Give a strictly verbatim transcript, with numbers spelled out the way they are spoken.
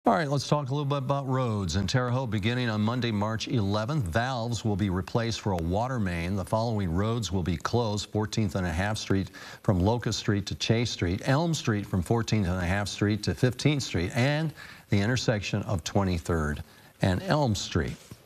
All right, let's talk a little bit about roads. In Terre Haute, beginning on Monday, March eleventh, valves will be replaced for a water main. The following roads will be closed: fourteenth and a half Street from Locust Street to Chase Street, Elm Street from fourteenth and a half Street to fifteenth Street, and the intersection of twenty-third and Elm Street.